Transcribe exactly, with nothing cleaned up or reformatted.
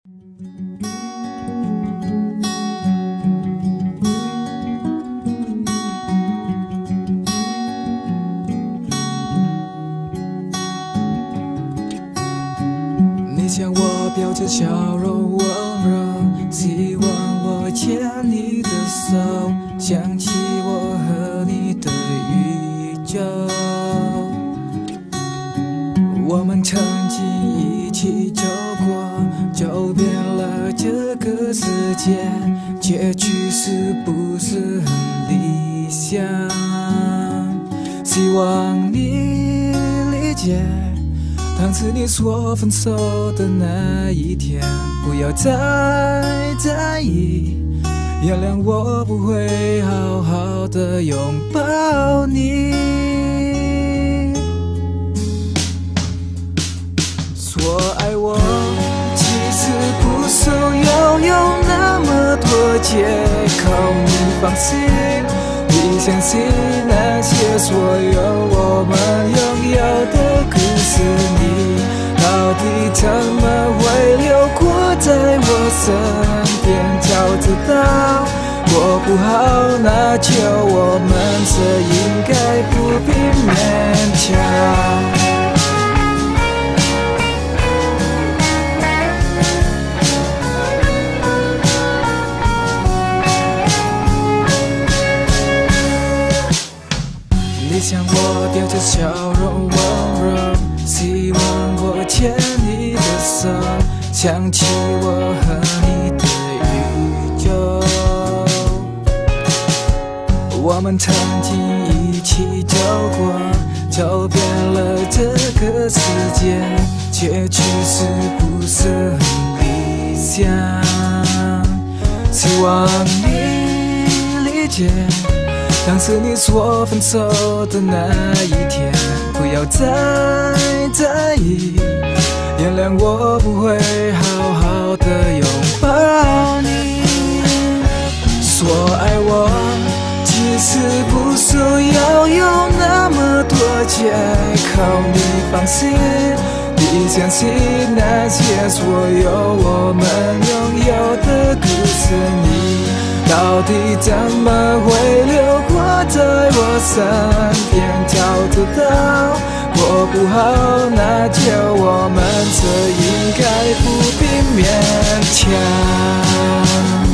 你向我表着笑容温柔，希望我牵你的手，想起我和你的宇宙。我们曾经一起走过，走遍了这个世界，结局是不是很理想？希望你理解，当时你说分手的那一天，不要再在意，原谅我不会好好的拥抱你。说爱我，其实不收拥有那么多借口，你放心，你相信那些所有我们拥有的故事，你到底怎么会留过在我身边？早知道过不好，那就我们这应该不必勉强。你向我丢着笑容温柔，希望我牵你的手，想起我和你的宇宙。我们曾经一起走过，走遍了这个世界，结局是不是很理想？希望你理解，当时你说分手的那一天，不要再在意，原谅我不会好好的拥抱你。说爱我，其实不需要有那么多借口，你放心，你相信那些所有我们拥有的故事，你到底怎么会留过在我身边？早知道过不好，那就我们这应该不必勉强。